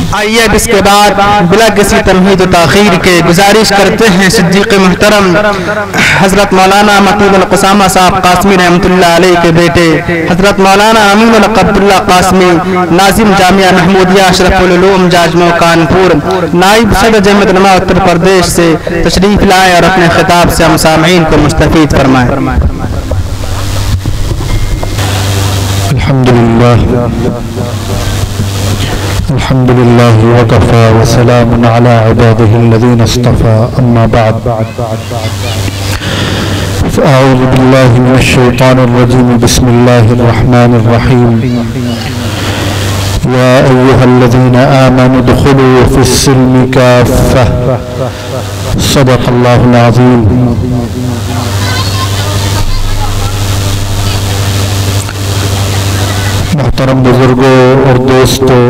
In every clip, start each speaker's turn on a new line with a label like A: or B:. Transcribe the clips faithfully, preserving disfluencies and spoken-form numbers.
A: आइए अब इसके बाद बिला किसी तमहीद ताखीर के गुजारिश करते हैं सिद्दीक़ मुहतरम हज़रत मौलाना मतीन अल-क़ुसामा साहब कासमी रहमतुल्लाह अलैह के बेटे हज़रत मौलाना अमीन अब्दुल्ला कासमी नाजिम जामिया महमूदिया अशरफुल उलूम जाजमो कानपुर नाइब सदर जमीयत उलमा उत्तर प्रदेश से तशरीफ लाए और अपने खिताब से हम सामईन को मुस्तफ़ीद फरमाएं।
B: अल्हम्दुलिल्लाह अल्हम्दुलिल्लाह वकफ़ा व सलामुन अला इबादिहिल्लज़ीना इस्तफ़ा अम्मा बअद फ़अऊज़ु बिल्लाहि मिनश शैतानिर रजीम बिस्मिल्लाहिर रहमानिर रहीम या अय्युहल्लज़ीना आमनु उदख़ुलू फ़िस्सिल्मि काफ़्फ़ा सदक़ल्लाहुल अज़ीम। मोहतरम बुजुर्गों और दोस्तों,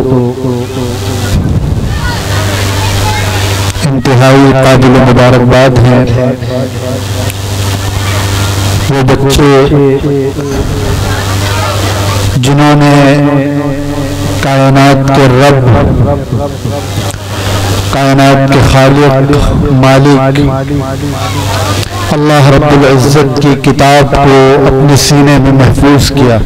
B: इंतहाई काबिल मुबारकबाद हैं वो बच्चे जिन्होंने कायनात के रब, कायनात के खालिक मालिक अल्लाह रब्बुल इज़्ज़त की किताब को अपने सीने में महफूज किया।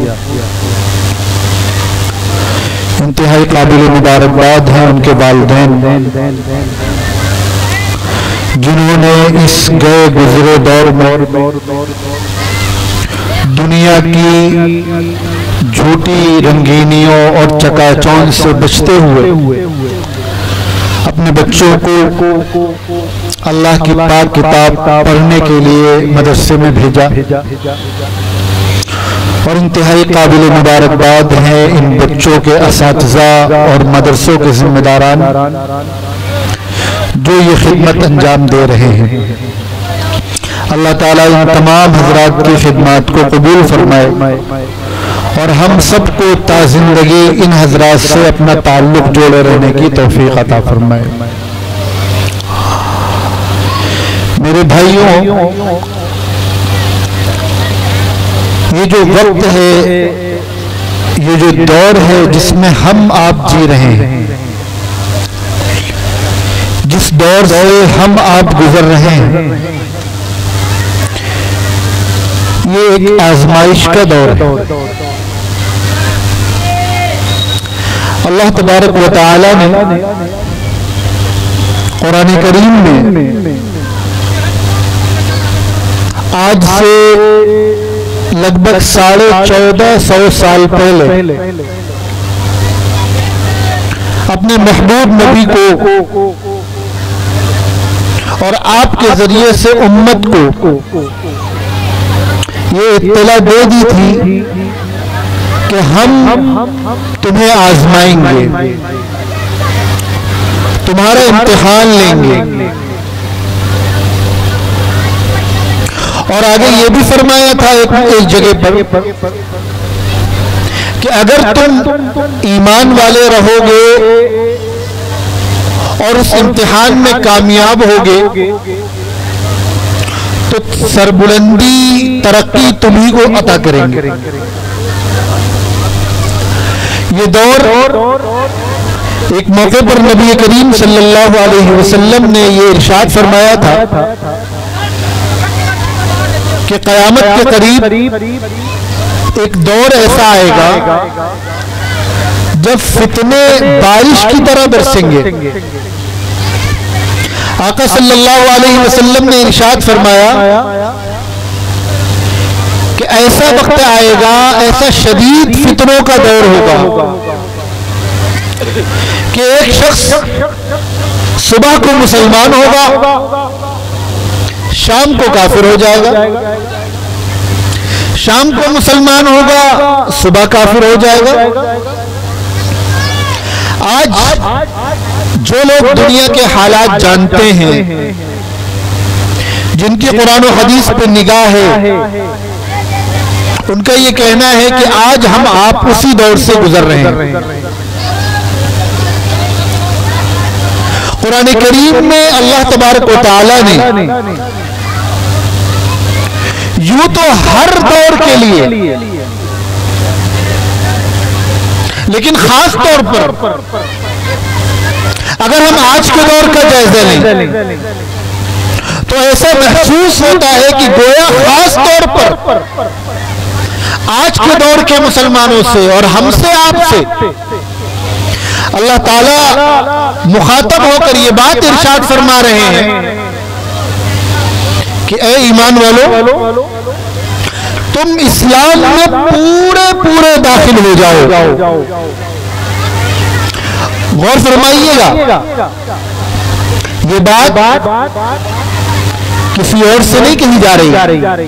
B: इंतहाई काबिल मुबारकबाद हैं उनके वालिदैन जिन्होंने इस गए गुजरे दौर में दुनिया की झूठी रंगीनियों और चकाचौंध से बचते हुए अपने बच्चों को अल्लाह की पाक किताब पढ़ने के लिए मदरसे में भेजा। और इंतहाई काबिल मुबारकबाद हैं इन बच्चों के असातिज़ा और मदरसों के जिम्मेदारान जो ये खिदमत अंजाम दे रहे हैं। अल्लाह ताला इन तमाम हजरात की खिदमत को कबूल फरमाए और हम सबको ताज़िंदगी इन हजरात से अपना ताल्लुक जोड़े रहने की तौफीक अता फरमाए। मेरे भाइयों, ये जो वक्त है, ये जो दौर है जिसमें हम आप जी रहे हैं, जिस दौर से हम आप गुजर रहे हैं, ये एक आजमाइश का दौर है। अल्लाह तबारक व तआला ने कुरान करीम में आज से लगभग साढ़े चौदह सौ साल पहले अपने महबूब नबी को और आपके जरिए से उम्मत को ये इत्तला दे दी थी कि हम तुम्हें आजमाएंगे, तुम्हारा इम्तिहान लेंगे। और आगे ये भी फरमाया था एक, एक जगह पर कि अगर तुम ईमान वाले रहोगे और उस इम्तिहान में कामयाब होगे तो सरबुलंदी तरक्की तुम्ही को अता करेंगे। ये दौर एक मौके पर नबी करीम सल्लल्लाहु अलैहि वसल्लम ने ये इरशाद फरमाया था कि क़यामत के करीब एक दौर ऐसा आएगा जब फितने बारिश की तरह बरसेंगे। आका सल्लल्लाहु अलैहि वसल्लम ने इरशाद फरमाया कि ऐसा वक्त आएगा, ऐसा शदीद फितनों का दौर होगा कि एक शख्स सुबह को मुसलमान होगा, शाम को काफिर हो जाएगा, शाम को मुसलमान होगा, सुबह काफिर हो जाएगा। आज जो लोग दुनिया के हालात जानते हैं, जिनकी कुरान और हदीस पे निगाह है, उनका ये कहना है कि आज हम आप उसी दौर से गुजर रहे हैं। कुरान करीम में अल्लाह तबारक व तआला ने यूं तो हर दौर के लिए, लेकिन खास तौर पर अगर हम आज के दौर का जायजा लें तो ऐसा महसूस होता है कि गोया खास तौर पर आज के दौर के मुसलमानों से और हमसे आपसे अल्लाह ताला मुखातब होकर ये बात इरशाद फरमा रहे हैं कि ए ईमान वालों, तुम इस्लाम में पूरे पूरे दाखिल हो जाओ। गौर फरमाइएगा, ये बात किसी और से नहीं कही जा रही,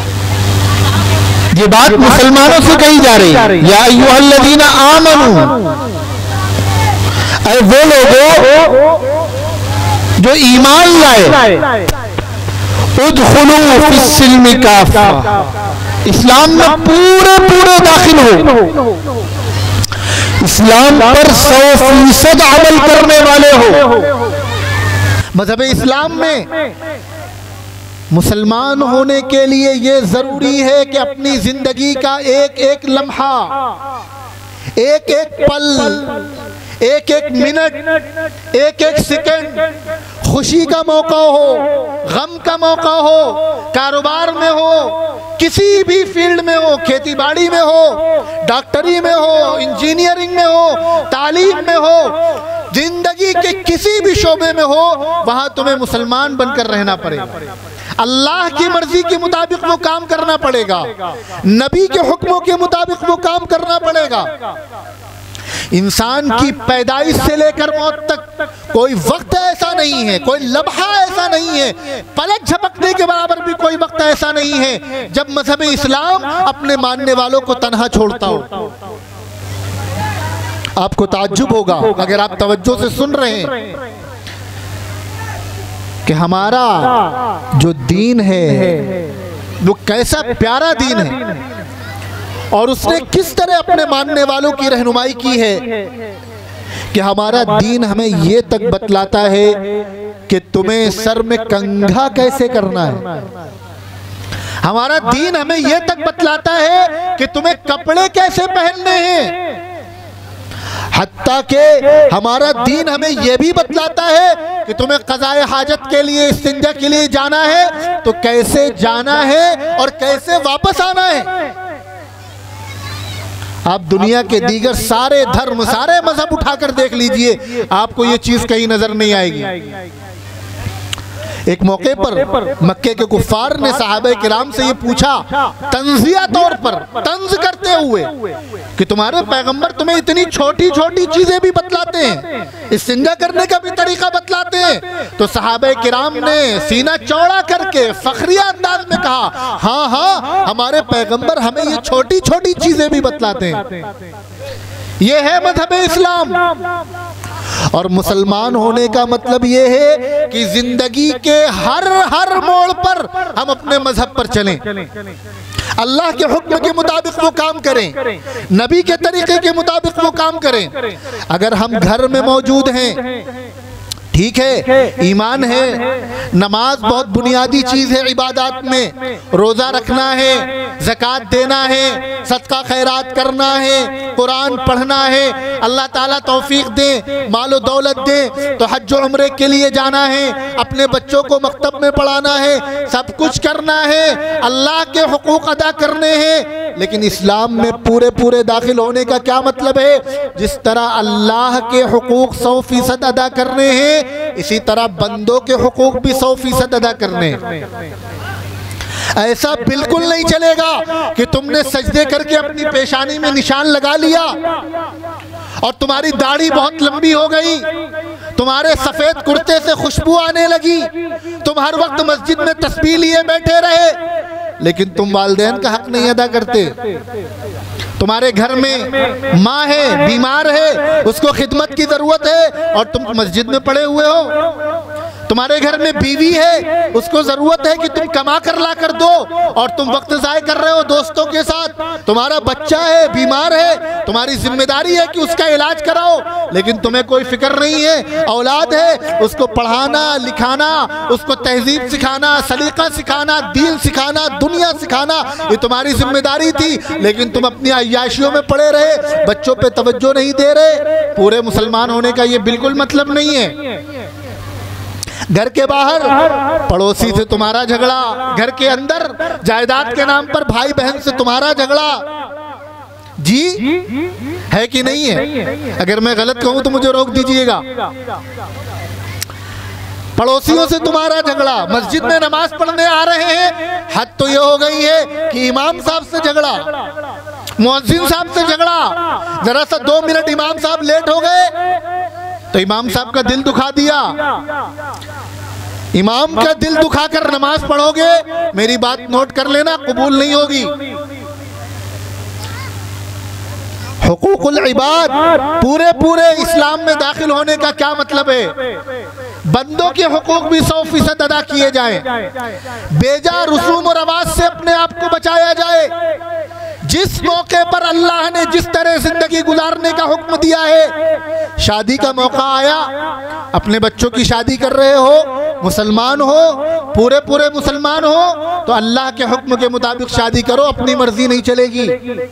B: ये बात मुसलमानों से कही जा रही है। या अय्युहल्लज़ीना आमनू, अरे वो लोगों जो ईमान लाए, उदखुलू फिस्सिल्मि काफ़ा, इस्लाम में पूरे पूरे दाखिल हो, इस्लाम पर सौ फीसद अमल करने वाले हो। मज़हब इस्लाम में मुसलमान होने के लिए ये जरूरी है कि अपनी जिंदगी का एक एक लम्हा, एक एक पल, एक एक मिनट, एक एक सेकंड खुशी का मौका हो, गम का मौका हो, कारोबार में हो, किसी भी फील्ड में हो, खेती बाड़ी में हो, डॉक्टरी में हो, इंजीनियरिंग में हो, तालीम में हो, जिंदगी के किसी भी शोबे में हो, वहां तुम्हें मुसलमान बनकर रहना पड़ेगा। अल्लाह की मर्जी के मुताबिक वो काम करना पड़ेगा, नबी के हुक्मों के मुताबिक वो काम करना पड़ेगा। इंसान की पैदाइश से लेकर मौत तक कोई वक्त ऐसा नहीं है, कोई लम्हा ऐसा नहीं है, पलक झपकने के बराबर भी कोई वक्त ऐसा नहीं है जब मजहब इस्लाम अपने मानने वालों को तन्हा छोड़ता हो। आपको ताज्जुब होगा अगर आप तवज्जो से सुन रहे हैं कि हमारा जो दीन है वो कैसा प्यारा दीन है और उसने किस तरह अपने मानने वालों की रहनुमाई की है कि हमारा दीन हमें ये तक बतलाता है कि तुम्हें सर में कंघा कैसे करना है। हमारा दीन हमें ये तक बतलाता है कि तुम्हें कपड़े कैसे पहनने हैं। हत्ता के हमारा दीन हमें यह भी बतलाता है कि तुम्हें क़ज़ाए हाजत के लिए, इस्तिंजा के लिए जाना है तो कैसे जाना है और कैसे वापस आना है। आप दुनिया के दीगर सारे धर्म, सारे मजहब उठाकर देख लीजिए, आपको ये चीज कहीं नजर नहीं आएगी। एक मौके पर मक्के के कुफ्फार ने सहाबे किराम से ये पूछा तंजिया तौर पर, तंज करते हुए, कि तुम्हारे पैगंबर तुम्हें इतनी छोटी छोटी चीजें भी बतलाते हैं, इस्तिंजा करने का भी तरीका बतलाते हैं। तो सहाबे किराम ने सीना चौड़ा करके फखरिया अंदाज में कहा, हाँ हाँ हमारे पैगंबर हमें ये छोटी छोटी चीजें भी बतलाते हैं। ये है मजहब इस्लाम। और मुसलमान होने का मतलब ये है कि जिंदगी के हर हर मोड़ पर हम अपने मजहब पर चलें, अल्लाह के हुक्म के मुताबिक वो काम करें, नबी के तरीके के मुताबिक वो काम करें। अगर हम घर में मौजूद हैं, ठीक है, ईमान है, नमाज बहुत बुनियादी चीज है इबादत में, रोजा रखना है, ज़कात देना है, सदका खैरात करना है, कुरान पढ़ना है, अल्लाह ताला तौफीक दे, मालो दौलत दे तो हज और उम्रे के लिए जाना है, अपने बच्चों को मकतब में पढ़ाना है, सब कुछ करना है, अल्लाह के हुकूक अदा करने हैं। लेकिन इस्लाम में पूरे पूरे दाखिल होने का क्या मतलब है? जिस तरह अल्लाह के हुकूक सौ फीसद अदा करने हैं, इसी तरह बंदों के हुकूक भी सौ फीसद अदा करने हैं। ऐसा बिल्कुल नहीं चलेगा कि तुमने सजदे करके अपनी पेशानी में निशान लगा लिया और तुम्हारी दाढ़ी बहुत लंबी हो गई, तुम्हारे सफेद कुर्ते से खुशबू आने लगी, तुम हर वक्त मस्जिद में तस्बीह लिए बैठे रहे, लेकिन तुम वालिदैन का हक नहीं अदा करते। तुम्हारे घर में माँ है, बीमार है, उसको खिदमत की जरूरत है और तुम मस्जिद में पड़े हुए हो।
C: तुम्हारे घर में बीवी है, उसको जरूरत है कि तुम कमा कर ला कर दो और तुम वक्त ज़ाय कर रहे हो दोस्तों के साथ। तुम्हारा बच्चा है, बीमार है, तुम्हारी जिम्मेदारी है कि उसका इलाज कराओ, लेकिन तुम्हें कोई फिक्र नहीं है। औलाद है, उसको पढ़ाना लिखाना, उसको तहजीब सिखाना, सलीका सिखाना, दीन सिखाना, दुनिया सिखाना, ये तुम्हारी जिम्मेदारी थी, लेकिन तुम अपनी अय्याशियों में पड़े रहे, बच्चों पे तवज्जो नहीं दे रहे। पूरे मुसलमान होने का ये बिल्कुल मतलब नहीं है। घर के बाहर पड़ोसी से तुम्हारा झगड़ा, घर के अंदर जायदाद के नाम पर भाई बहन से तुम्हारा झगड़ा, जी है कि नहीं है? अगर मैं गलत कहूं तो मुझे रोक दीजिएगा। पड़ोसियों से तुम्हारा झगड़ा, मस्जिद में नमाज पढ़ने आ रहे हैं, हद तो ये हो गई है कि इमाम साहब से झगड़ा, मुअज्जिन साहब से झगड़ा, जरा सा दो मिनट इमाम साहब लेट हो गए तो इमाम साहब का दिल दुखा दिया। इमाम का दिल दुखाकर नमाज पढ़ोगे, मेरी बात नोट कर लेना, कबूल नहीं होगी। हुकूकुल इबाद पूरे पूरे इस्लाम में दाखिल होने का क्या मतलब है? बंदों के हुकूक भी सौ फीसद अदा किए जाएं, बेजा रसूम और रवाज से अपने आप को बचाया जाए। जिस मौके पर अल्लाह ने जिस तरह जिंदगी गुजारने का हुक्म दिया है, शादी का मौका आया, अपने बच्चों की शादी कर रहे हो, मुसलमान हो, पूरे पूरे मुसलमान हो, तो अल्लाह के हुक्म के मुताबिक शादी करो, अपनी मर्जी नहीं चलेगी।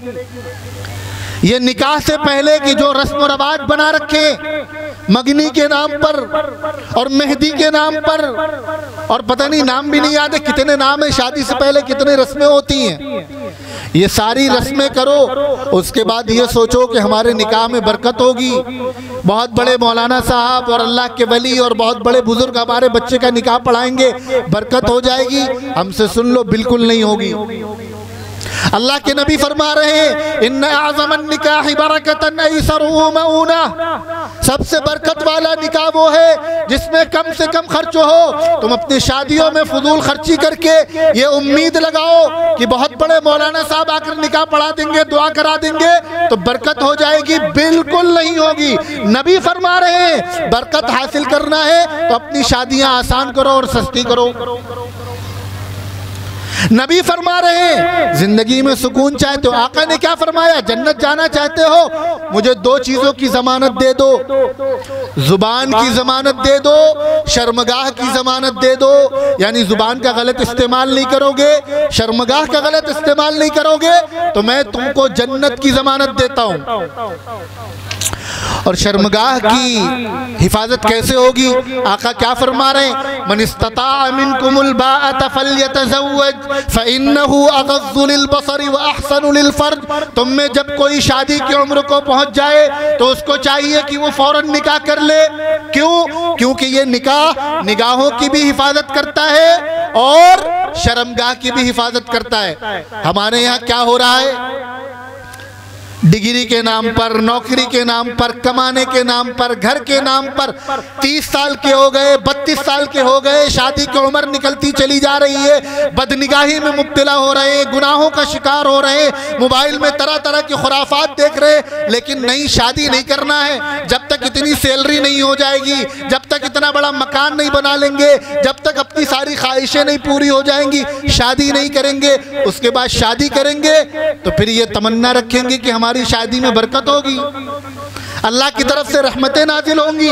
C: ये निकाह से पहले की जो रस्म और रवाज बना रखे, मगनी के नाम पर और मेहंदी के नाम पर, और पता नहीं नाम भी नहीं याद है कितने नाम है, शादी से पहले कितने रस्में होती हैं, ये सारी रस्में करो। उसके बाद ये सोचो कि हमारे निकाह में बरकत होगी। बहुत बड़े मौलाना साहब और अल्लाह के वली और बहुत बड़े बुजुर्ग हमारे बच्चे का निकाह पढ़ाएंगे, बरकत हो जाएगी। हमसे सुन लो, बिल्कुल नहीं होगी। अल्लाह के नबी फरमा रहे हैं, इन्ना आज़मन निकाह बरकतन ऐसरुहु मऊना, सबसे बरकत वाला निकाह वो है जिसमें कम से कम खर्च हो। तुम अपनी शादियों में फजूल खर्ची करके ये उम्मीद लगाओ कि बहुत बड़े मौलाना साहब आकर निकाह पढ़ा देंगे, दुआ करा देंगे तो बरकत हो जाएगी, बिल्कुल नहीं होगी। नबी फरमा रहे हैं, बरकत हासिल करना है तो अपनी शादियां आसान करो और सस्ती करो। नबी फरमा रहे हैं, जिंदगी में सुकून चाहते हो, आका ने क्या फरमाया, जन्नत जाना चाहते हो, मुझे दो चीजों की जमानत दे दो, जुबान की जमानत दे दो, शर्मगाह की जमानत दे दो, यानी जुबान का गलत इस्तेमाल नहीं करोगे, शर्मगाह का गलत इस्तेमाल नहीं करोगे तो मैं तुमको जन्नत की जमानत देता हूं। और शर्मगाह की हिफाजत कैसे होगी? आका क्या फरमा रहे हैं, मन इस्तता मिनकुमुल बाअत फल्यतज़व्वज फ़इन्नहु अग़ज़्ज़ु लिलबसरि व अहसनु लिलफ़र्ज। तुम में जब कोई शादी की उम्र को पहुंच जाए तो उसको चाहिए कि वो फौरन निकाह कर ले। क्यों? क्योंकि ये निकाह निगाहों की भी हिफाजत करता है और शर्मगाह की भी हिफाजत करता है। हमारे यहाँ क्या हो रहा है, डिग्री के नाम पर, नौकरी के नाम पर, कमाने के नाम पर, घर के नाम पर तीस साल के हो गए, बत्तीस साल के हो गए, शादी की उम्र निकलती चली जा रही है, बदनिगाही में मुब्तला हो रहे हैं, गुनाहों का शिकार हो रहे हैं, मोबाइल में तरह तरह की खुराफात देख रहे हैं, लेकिन नई शादी नहीं करना है। जब तक इतनी सैलरी नहीं हो जाएगी, जब तक इतना बड़ा मकान नहीं बना लेंगे, जब तक अपनी सारी ख्वाहिशें नहीं पूरी हो जाएंगी, शादी नहीं करेंगे। उसके बाद शादी करेंगे तो फिर ये तमन्ना रखेंगे कि हमारी शादी में बरकत होगी, अल्लाह की तरफ से रहमतें नाजिल होंगी।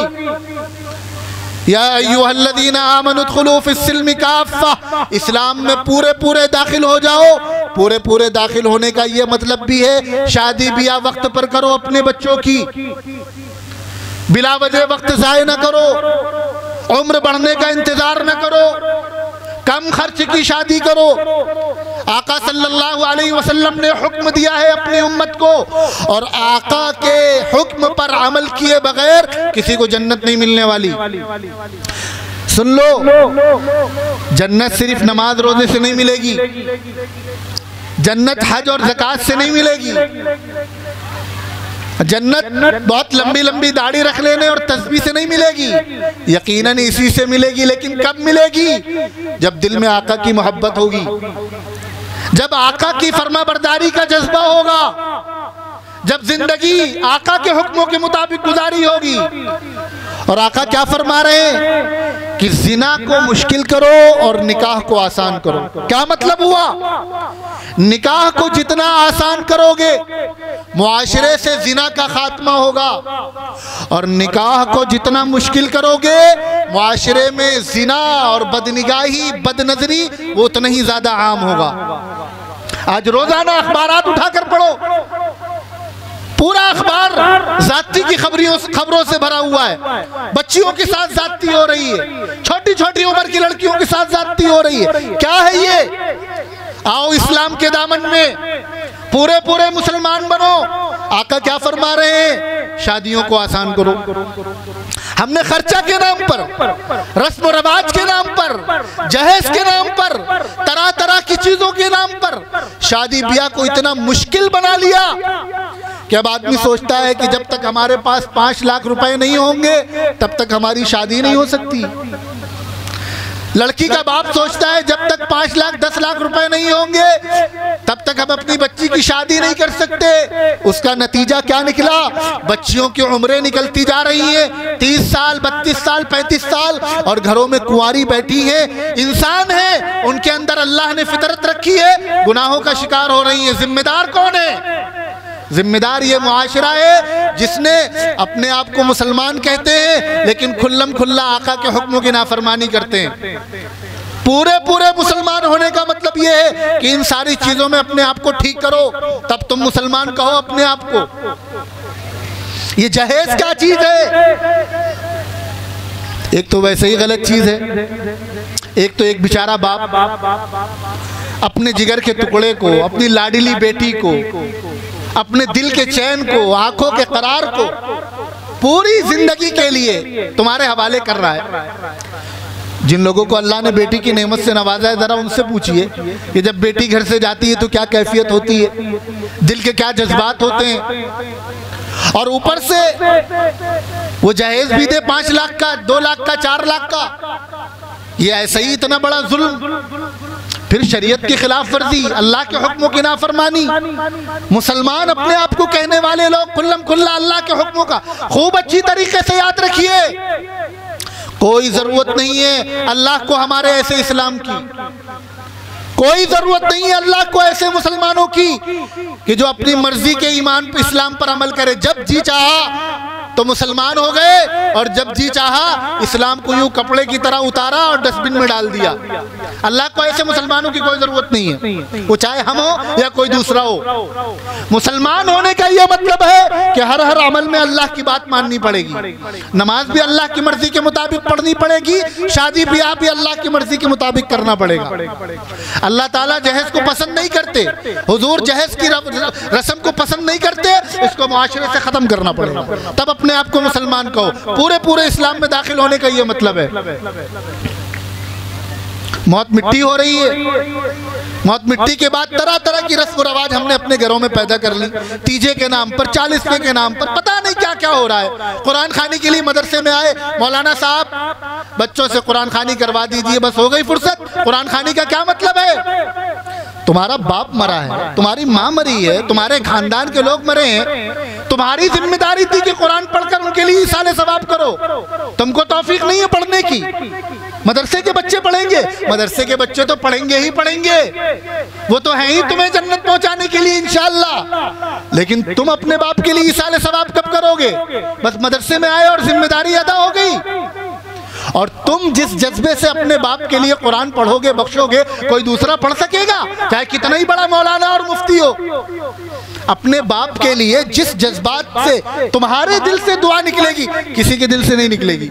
C: या अय्युहल्लज़ीना आमनु उदखुलू फिस्सिल्मि काफ़्फ़ा, इस्लाम में पूरे पूरे दाखिल हो जाओ। पूरे पूरे दाखिल होने का ये मतलब भी है, शादी ब्याह वक्त पर करो, अपने बच्चों की बिला वजह वक्त ज़ाय न करो, उम्र बढ़ने का इंतजार न करो, कम खर्च की शादी करो। आका सल्लल्लाहु अलैहि वसल्लम ने हुक्म दिया है अपनी उम्मत को, और आका के हुक्म पर अमल किए बगैर किसी को जन्नत नहीं मिलने वाली। सुन लो, जन्नत सिर्फ नमाज रोजे से नहीं मिलेगी, जन्नत हज और ज़कात से नहीं मिलेगी, जन्नत बहुत लंबी लंबी दाढ़ी रख लेने और तस्बीह से नहीं मिलेगी, यकीनन इसी से मिलेगी। लेकिन कब मिलेगी? जब दिल में आका की मोहब्बत होगी, जब आका की फरमाबरदारी का जज्बा होगा, जब जिंदगी आका के हुक्मों के मुताबिक गुजारी होगी। और आका क्या फरमा रहे हैं कि कि जिना को मुश्किल करो और निकाह को आसान करो। क्या मतलब हुआ? निकाह को जितना आसान करोगे मुआशरे से जिना का खात्मा होगा, और निकाह को जितना मुश्किल करोगे मुआशरे में जिना और बदनिगाही बदनजरी वो उतना ही ज्यादा आम होगा। आज रोजाना अखबारात उठाकर पढ़ो, पूरा अखबार जाती की खबरों खबरों से भरा हुआ है। बच्चियों के साथ जाती हो रही है, छोटी छोटी उम्र की लड़कियों के साथ जाती हो रही है। क्या है ये? आओ इस्लाम के दामन में पूरे पूरे मुसलमान बनो। आका क्या फरमा रहे हैं? शादियों को आसान करो। हमने खर्चा के नाम पर, रस्म रवाज के नाम पर, जहेज के नाम पर, तरह तरह की चीजों के नाम पर शादी ब्याह को इतना मुश्किल बना लिया कि अब आदमी सोचता है कि जब तक हमारे पास पांच लाख रुपए नहीं होंगे तब तक हमारी शादी नहीं हो सकती। लड़की का बाप सोचता है जब तक पांच लाख दस लाख रुपए नहीं होंगे तब तक हम अपनी बच्ची की शादी नहीं कर सकते। उसका नतीजा क्या निकला? बच्चियों की उम्रें निकलती जा रही हैं, तीस साल बत्तीस साल पैंतीस साल, और घरों में कुंवारी बैठी है। इंसान है, उनके अंदर अल्लाह ने फितरत रखी है, गुनाहों का शिकार हो रही है। जिम्मेदार कौन है? जिम्मेदार ये मुआशरा है जिसने अपने आप को मुसलमान कहते हैं लेकिन खुल्लम खुल्ला आका के हुक्मों की नाफरमानी करते हैं। पूरे पूरे मुसलमान होने का मतलब ये है कि इन सारी चीजों में अपने आप को ठीक करो, तब तुम मुसलमान कहो अपने आप को। ये जहेज क्या चीज है? एक तो वैसे ही गलत चीज है, एक तो एक बेचारा बाप अपने जिगर के टुकड़े को, अपनी लाडली बेटी को, अपने दिल के चैन को, आंखों के करार को पूरी जिंदगी के लिए तुम्हारे हवाले कर रहा है। जिन लोगों को अल्लाह ने बेटी की नेमत से नवाजा है जरा उनसे पूछिए कि जब बेटी घर से जाती है तो क्या कैफियत होती है, दिल के क्या जज्बात होते हैं। और ऊपर से वो जहेज भी दे पांच लाख का, दो लाख का, चार लाख का। ये ऐसा ही इतना बड़ा जुल्म, फिर शरीयत की खिलाफ वर्जी, अल्लाह के हुक्मों की नाफरमानी। मुसलमान अपने आप को कहने वाले लोग खुल्लम खुल्ला अल्लाह के हुक्मों का खूब अच्छी तरीके से याद रखिए। कोई जरूरत नहीं है अल्लाह को हमारे ऐसे इस्लाम की, कोई जरूरत नहीं है अल्लाह को ऐसे मुसलमानों की कि जो अपनी मर्जी के ईमान पर इस्लाम पर अमल करे। जब जी चाहा तो मुसलमान हो गए, और जब जी चाहा इस्लाम को यूं कपड़े की तरह उतारा और डस्टबिन में डाल दिया। अल्लाह को ऐसे मुसलमानों की कोई जरूरत नहीं है, वो चाहे हम हो या कोई दूसरा हो। मुसलमान होने का ये मतलब है कि हर हर अमल में अल्लाह की बात माननी पड़ेगी। नमाज भी अल्लाह की मर्जी के मुताबिक पढ़नी पड़ेगी, शादी ब्याह भी अल्लाह की मर्जी के मुताबिक करना पड़ेगा। अल्लाह ताला जहेज को पसंद नहीं करते, हुजूर जहेज की रस्म को पसंद नहीं करते, इसको मुआशरे से खत्म करना पड़ेगा, तब अपने आप को मुसलमान कहो। पूरे पूरे इस्लाम में दाखिल होने का ये मतलब है। मौत मिट्टी हो रही है, मौत मिट्टी के बाद तरह तरह की रस्म रवाज हमने अपने घरों में पैदा कर ली, तीजे के नाम पर, चालीसवें के नाम पर, पता नहीं क्या क्या हो रहा है। कुरान खानी के लिए मदरसे में आए, मौलाना साहब बच्चों से कुरान खानी करवा दीजिए, बस हो गई फुर्सत। कुरान खानी का क्या मतलब है? तुम्हारा बाप मरा है, तुम्हारी माँ मरी है, तुम्हारे खानदान के लोग मरे हैं, तुम्हारी जिम्मेदारी थी कि कुरान पढ़कर उनके लिए इसाले सवाब करो। तुमको तौफीक नहीं है पढ़ने की। मदरसे के बच्चे पढ़ेंगे, मदरसे के बच्चे तो पढ़ेंगे ही पढ़ेंगे, वो तो हैं ही तुम्हें जन्नत पहुंचाने के लिए इंशाअल्लाह। लेकिन तुम अपने बाप के लिए इसाले सवाब कब करोगे? बस मदरसे में आए और जिम्मेदारी अदा हो गई। और तुम जिस जज्बे से अपने बाप के लिए कुरान पढ़ोगे, बख्शोगे, कोई दूसरा पढ़ सकेगा, चाहे कितना ही बड़ा मौलाना और मुफ्ती हो। अपने बाप के लिए जिस जज्बात से तुम्हारे दिल से दुआ निकलेगी, किसी के दिल से नहीं निकलेगी।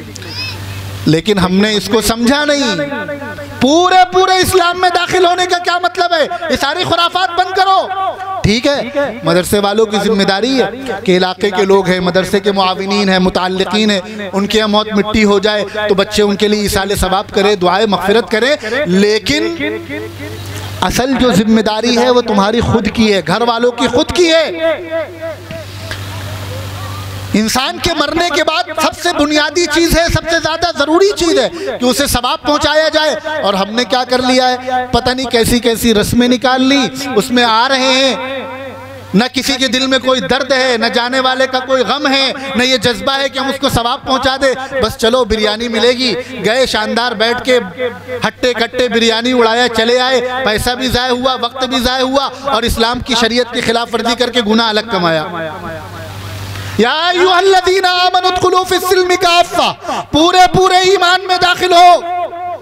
C: लेकिन हमने इसको समझा नहीं। पूरे पूरे इस्लाम में दाखिल होने का क्या मतलब है? ये सारी खुराफात बंद करो। ठीक है, मदरसे वालों की जिम्मेदारी है कि इलाके के लोग हैं, मदरसे के मुआविनीन हैं, मुताल्लिकीन हैं, उनके यहाँ मौत मिट्टी हो जाए तो बच्चे उनके लिए इसाले सवाब करें, दुआएं मगफिरत करें। लेकिन असल जो जिम्मेदारी है वो तुम्हारी खुद की है, घर वालों की खुद की है। इंसान के मरने के बाद सबसे बुनियादी चीज है, सबसे ज्यादा जरूरी चीज है कि उसे सवाब पहुंचाया जाए। और हमने क्या कर लिया है, पता नहीं कैसी कैसी रस्में निकाल ली, उसमें आ रहे हैं न किसी के दिल में कोई दर्द है, न जाने वाले का कोई गम है, न ये जज्बा है कि हम उसको सवाब पहुंचा दे। बस चलो बिरयानी मिलेगी, गए शानदार बैठ के हट्टे कट्टे बिरयानी उड़ाया, चले आए, पैसा भी ज़ाय हुआ, वक्त भी ज़ाय हुआ और इस्लाम की शरीयत की खिलाफ वर्जी करके गुनाह अलग कमाया। या अय्युहल्लज़ीना आमनु उदखुलू फिस्सिल्मि काफ़्फ़ा, पूरे पूरे ईमान में दाखिल हो।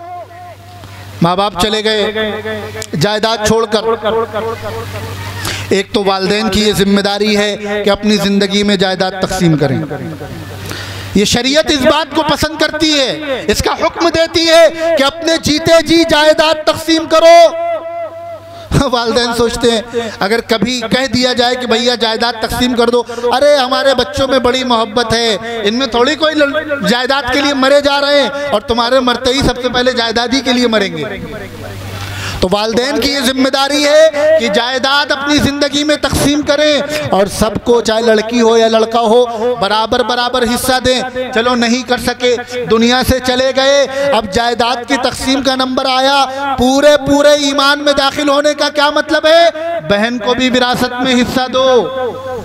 C: माँ बाप चले गए जायदाद छोड़कर। एक तो वालिदैन की ये जिम्मेदारी है कि अपनी ज़िंदगी में जायदाद तकसीम करें। ये शरीयत इस बात को पसंद करती है, इसका हुक्म देती है कि अपने जीते जी जायदाद तकसीम करो। वालिदैन सोचते हैं अगर कभी कह दिया जाए कि भैया जायदाद तकसीम कर दो, अरे हमारे बच्चों में बड़ी मोहब्बत है, इनमें थोड़ी कोई जायदाद के लिए मरे जा रहे हैं और तुम्हारे मरते ही सबसे पहले जायदाद ही के लिए मरेंगे। तो वालिदैन की ये जिम्मेदारी है कि जायदाद अपनी ज़िंदगी में तकसीम करें और सबको, चाहे लड़की हो या लड़का हो, बराबर बराबर हिस्सा दें। चलो नहीं कर सके, दुनिया से चले गए, अब जायदाद की तकसीम का नंबर आया, पूरे पूरे ईमान में दाखिल होने का क्या मतलब है? बहन को भी विरासत में हिस्सा दो।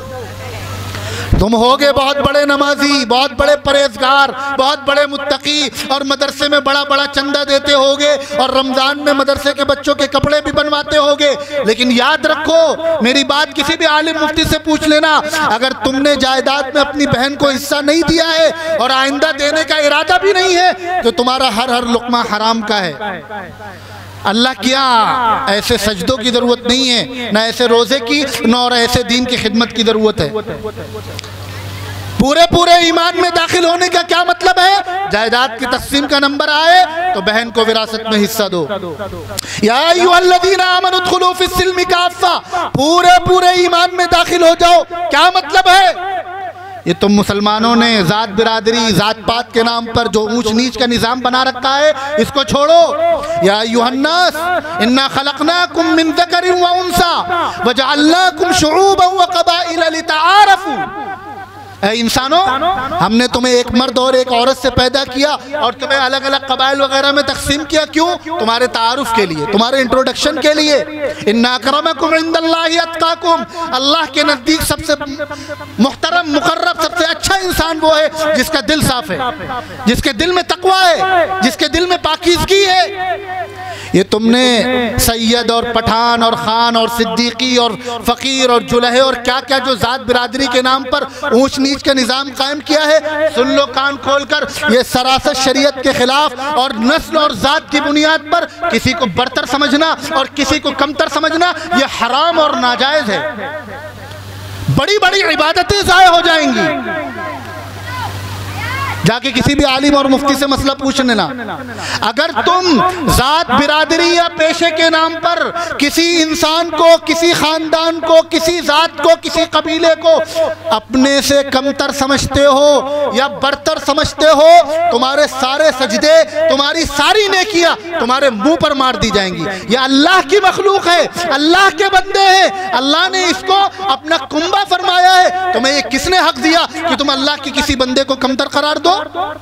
C: तुम होगे बहुत बड़े नमाजी, बहुत बड़े परहेजगार, बहुत बड़े मुत्तकी और मदरसे में बड़ा बड़ा चंदा देते होगे और रमज़ान में मदरसे के बच्चों के कपड़े भी बनवाते होगे, लेकिन याद रखो, मेरी बात किसी भी आलिम मुफ्ती से पूछ लेना, अगर तुमने जायदाद में अपनी बहन को हिस्सा नहीं दिया है और आइंदा देने का इरादा भी नहीं है तो तुम्हारा हर हर लुक़मा हराम का है। अल्लाह क्या ऐसे सजदों की ज़रूरत नहीं है, न ऐसे रोज़े की, न और ऐसे दीन की खिदमत की ज़रूरत है। पूरे पूरे ईमान में दाखिल होने का क्या मतलब है? जायदाद की तकसीम का नंबर आए तो बहन को विरासत में हिस्सा दो। या अय्युहल्लज़ीना आमनु उदखुलू फिस्सिल्मि काफ़्फ़ा, पूरे पूरे ईमान में दाखिल हो जाओ। क्या मतलब है? ये तुम मुसलमानों ने ज़ात बिरादरी, ज़ात पात के नाम पर जो ऊंच नीच का निज़ाम बना रखा है, इसको छोड़ो। या अय्युहन्नास इन्ना खलक़नाकुम मिन ज़करिन व उन्सा व जअलनाकुम शुऊबन व क़बाइला लितआरफ़ू। ऐ इंसानों, हमने तुम्हें एक मर्द और एक औरत से पैदा किया और तुम्हें अलग अलग कबाइल वगैरह में तकसीम किया। क्यों? तुम्हारे तारुफ के लिए, तुम्हारे इंट्रोडक्शन के लिए। इन्ना अकरमकुम इंदल्लाहि अत्काकुम, अल्लाह के नज़दीक सबसे मुहतरम मुकर्रब सबसे अच्छा इंसान वो है जिसका दिल साफ है, जिसके दिल में तकवा है, जिसके दिल में पाकीज़गी है। ये तुमने सैयद और पठान और खान और सिद्दीकी और फ़कीर और जुलहे और क्या क्या जो ज़ात बिरादरी के नाम पर ऊंच नीच का निज़ाम कायम किया है, सुन लो कान खोलकर, ये सरासर शरीयत के खिलाफ और नस्ल और ज़ात की बुनियाद पर किसी को बरतर समझना और किसी को कमतर समझना, ये हराम और नाजायज़ है। बड़ी बड़ी इबादतें ज़ाय हो जाएंगी। जाके किसी भी आलिम और मुफ्ती से मसला पूछ लेना। अगर तुम ज़ात बिरादरी या पेशे के नाम पर किसी इंसान को, किसी ख़ानदान को, किसी ज़ात को, किसी कबीले को अपने से कमतर समझते हो या बरतर समझते हो, तुम्हारे सारे सजदे, तुम्हारी सारी नेकियां तुम्हारे मुंह पर मार दी जाएंगी। यह अल्लाह की मखलूक है, अल्लाह के बंदे हैं, अल्लाह ने इसको अपना कुंबा फरमाया है। तुम्हें ये किसने हक दिया कि तुम अल्लाह के किसी बंदे को कमतर करार दो?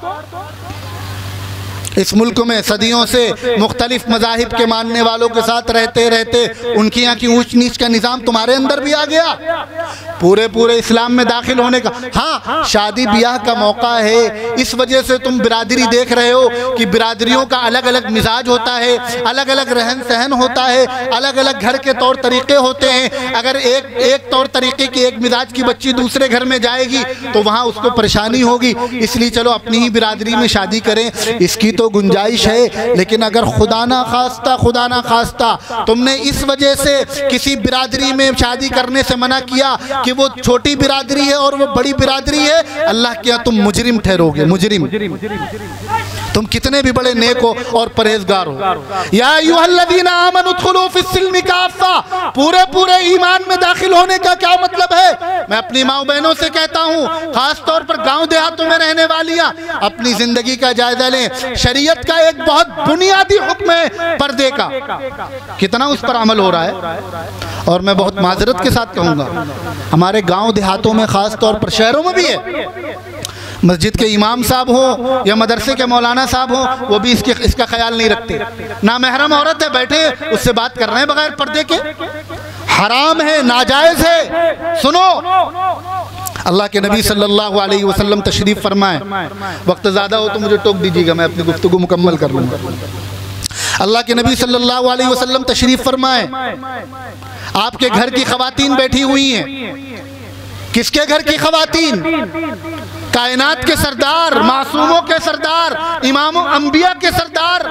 C: इस मुल्क में सदियों से मुख्तलिफ मज़ाहिब के मानने वालों के साथ रहते रहते उनकी यहाँ की ऊंच नीच का निज़ाम तुम्हारे अंदर भी आ गया। पूरे पूरे इस्लाम में दाखिल होने का, हाँ, शादी ब्याह का मौका है, इस वजह से तुम बिरादरी देख रहे हो कि बिरादरियों का अलग अलग मिजाज होता है, अलग अलग रहन सहन होता है, अलग अलग घर के तौर तरीक़े होते हैं। अगर एक एक तौर तरीक़े की, एक मिजाज की बच्ची दूसरे घर में जाएगी तो वहाँ उसको परेशानी होगी, इसलिए चलो अपनी ही बिरादरी में शादी करें, इसकी तो गुंजाइश है। लेकिन अगर खुदा ना खास्ता खुदा ना खास्ता तुमने इस वजह से किसी बिरादरी में शादी करने से मना किया कि वो छोटी बिरादरी है और वो बड़ी बिरादरी है, अल्लाह के यहाँ तुम मुजरिम ठहरोगे, मुजरिम। तुम कितने भी बड़े नेक हो और परहेजगार हो। या अय्युहल्लज़ीना आमनु उदखुलू फिस्सिल्मि काफ़्फ़ा, पूरे पूरे ईमान में दाखिल होने का क्या मतलब है? मैं अपनी माँ बहनों से कहता हूँ, खास तौर पर गांव देहातों में रहने वालियाँ, अपनी जिंदगी का जायजा लें। शरीयत का एक बहुत बुनियादी हुक्म है पर्दे का, कितना उस पर अमल हो रहा है? और मैं बहुत माजरत के साथ कहूँगा, हमारे गाँव देहातों में, खास तौर पर शहरों में भी है, मस्जिद के इमाम साहब हो या मदरसे के मौलाना साहब हो, वो भी इसके इसका ख्याल नहीं रखते। ना महरम औरत है, बैठे उससे बात कर रहे हैं बगैर पर्दे के। हराम है, नाजायज है। सुनो, अल्लाह के नबी सल्लल्लाहु अलैहि वसल्लम तशरीफ फरमाए। वक्त ज़्यादा हो तो मुझे टोक दीजिएगा, मैं अपनी गुफ्तगू मुकम्मल कर लूँगा। अल्लाह के नबी सल्लल्लाहु अलैहि वसल्लम तशरीफ फरमाए। आपके घर की खवातीन बैठी हुई हैं। किसके घर की खवातीन? कायनात के सरदार, मासूमों के सरदार, इमाम अंबिया के सरदार,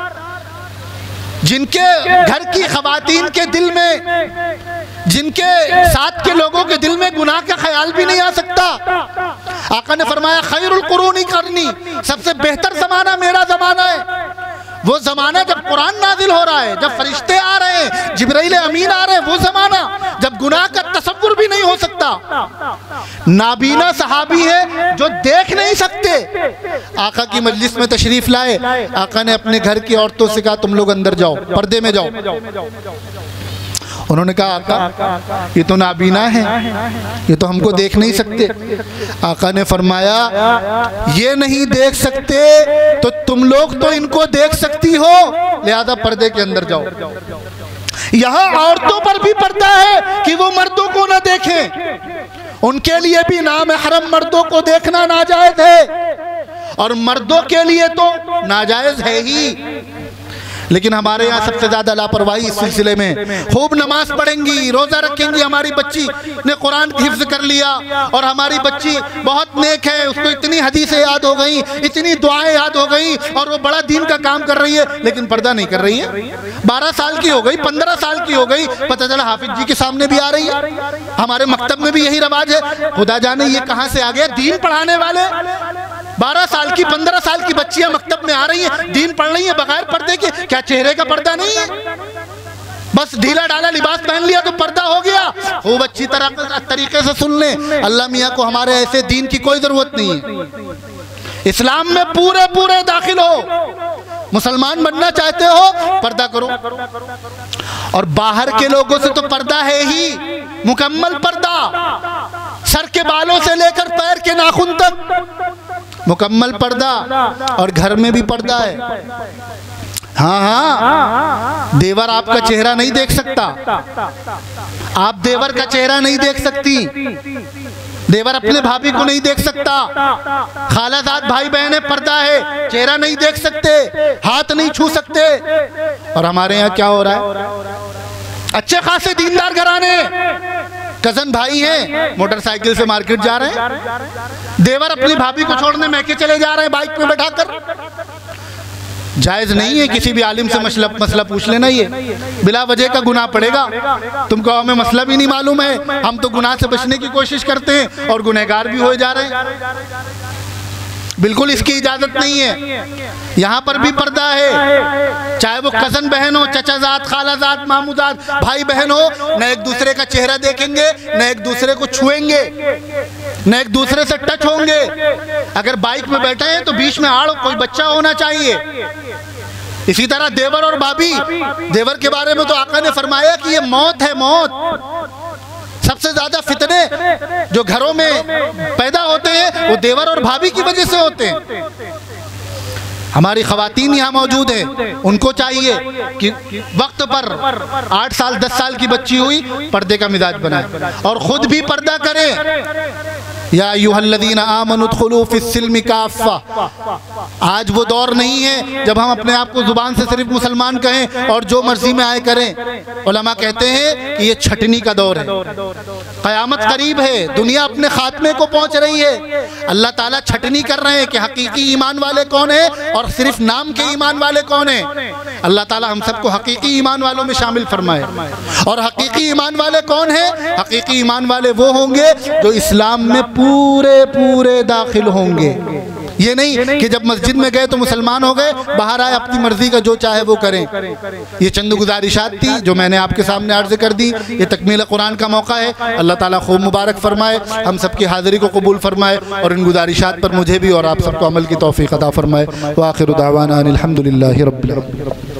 C: जिनके घर की खवातीन के दिल में, जिनके साथ के लोगों के दिल में गुनाह का ख्याल भी नहीं आ सकता। आका ने फरमाया खैरुल कुरूनी करनी, सबसे बेहतर जमाना मेरा जमाना है। वो जमाना जब कुरान नाजिल हो रहा है, जब फरिश्ते आ रहे हैं, जिब्राइल अमीन आ रहे हैं, वो जमाना जब गुनाह का तसव्वुर भी नहीं हो सकता। नाबीना सहाबी है जो देख नहीं सकते, आका की मजलिस में तशरीफ लाए। आका ने अपने घर की औरतों से कहा तुम लोग अंदर जाओ, पर्दे में जाओ। उन्होंने कहा आका ये तो नाबीना है, ये तो हमको देख नहीं सकते। आका ने फरमाया ये नहीं देख सकते तो तुम लोग तो इनको देख सकती हो, लिहाजा पर्दे के अंदर जाओ। यहाँ औरतों पर भी पर्दा है कि वो मर्दों को ना देखें, उनके लिए भी नामहरम मर्दों को देखना नाजायज है, और मर्दों के लिए तो नाजायज है ही। लेकिन हमारे यहाँ सबसे ज्यादा लापरवाही इस सिलसिले में। खूब नमाज पढ़ेंगी, रोजा रखेंगी, हमारी बच्ची ने कुरान हिफ्ज कर लिया और हमारी बच्ची बहुत नेक है, उसको इतनी हदीसें याद हो गई, इतनी दुआएं याद हो गई और वो बड़ा दीन का काम कर रही है, लेकिन पर्दा नहीं कर रही है। बारह साल की हो गई, पंद्रह साल की हो गई, पता चला हाफिज जी के सामने भी आ रही है। हमारे मकतब में भी यही रवाज है। खुदा जाने ये कहाँ से आ गया। दीन पढ़ाने वाले बारह साल की, पंद्रह साल की बच्चियां मकतब में आ रही हैं, दीन पढ़ रही हैं बगैर पर्दे के। क्या चेहरे का पर्दा नहीं है? बस ढीला ढाला लिबास पहन लिया तो पर्दा हो गया। खूब अच्छी तरह तरीके से सुन लें, अल्लाह मियाँ को हमारे ऐसे दीन की कोई जरूरत नहीं है। इस्लाम में पूरे पूरे दाखिल हो। मुसलमान बनना चाहते हो, पर्दा करो। और बाहर के लोगों से तो पर्दा है ही, मुकम्मल पर्दा, सर के बालों से लेकर पैर के नाखून तक मुकम्मल पर्दा। और घर में भी पर्दा है। हाँ हाँ, देवर आपका चेहरा नहीं देख सकता, आप देवर का चेहरा नहीं देख सकती, देवर अपने भाभी को नहीं देख सकता, खालाजाद भाई बहने पर्दा है, चेहरा नहीं देख सकते, हाथ नहीं छू सकते। और हमारे यहाँ क्या हो रहा है? अच्छे खासे दीनदार घराने, कजन भाई हैं, मोटरसाइकिल से मार्केट जा रहे हैं, देवर अपनी भाभी को छोड़ने मैके चले जा रहे हैं बाइक पे बैठाकर। जायज नहीं है। किसी भी आलिम से मसला मसला पूछ लेना, ये बिला वजह का गुनाह पड़ेगा। तुमको हमें मसला भी नहीं मालूम है, हम तो गुनाह से बचने की कोशिश करते हैं और गुनहगार भी हो जा रहे हैं। बिल्कुल इसकी इजाजत नहीं है। यहाँ पर भी पर्दा है, चाहे वो कजन बहन हो, चचाजाद, खालाजाद, मामूजाद, भाई बहन हो, न एक दूसरे का चेहरा देखेंगे, न एक दूसरे को छुएंगे, न एक दूसरे से टच होंगे। अगर बाइक में बैठे हैं तो बीच में आड़ कोई बच्चा होना चाहिए। इसी तरह देवर और भाभी, देवर के बारे में तो आका ने फरमाया कि ये मौत है, मौत। सबसे ज्यादा फितने जो घरों में पैदा होते हैं वो देवर और भाभी की वजह से होते हैं। हमारी खवातीन यहाँ मौजूद हैं, उनको चाहिए कि वक्त पर आठ साल दस साल की बच्ची हुई पर्दे का मिजाज बनाए और खुद भी पर्दा करें। या अय्युहल्लज़ीना आमनु उदखुलू फिस्सिल्मि काफ़्फ़ा। आज वो दौर नहीं है जब हम अपने आप को जुबान से सिर्फ मुसलमान कहें और जो मर्जी में आए करें। उलमा कहते हैं कि ये छटनी का दौर है, क़यामत करीब है, दुनिया अपने खात्मे को पहुंच रही है। अल्लाह ताला छटनी कर रहे हैं कि हकीकी ईमान वाले कौन है और सिर्फ नाम के ईमान वाले कौन है। अल्लाह ताला हम सबको हकीकी ईमान वालों में शामिल फरमाए। और हकीकी ईमान वाले कौन है? हकीकी ईमान वाले वो होंगे जो इस्लाम में पूरे पूरे दाखिल होंगे। ये नहीं कि जब मस्जिद में गए तो मुसलमान हो गए, बाहर आए अपनी मर्जी का जो चाहे वो करें। ये चंद गुजारिशात थी जो मैंने आपके सामने अर्ज कर दी। ये तकमील कुरान का मौका है, अल्लाह ताला खूब मुबारक फरमाए, हम सबकी हाज़िरी को कबूल फरमाए और इन गुजारिशात पर मुझे भी और आप सबको अमल की तौफीक अता फरमाए। व आखिरु दावाना अनिल हम्दुलिल्लाहि रब्बिल आलमीन।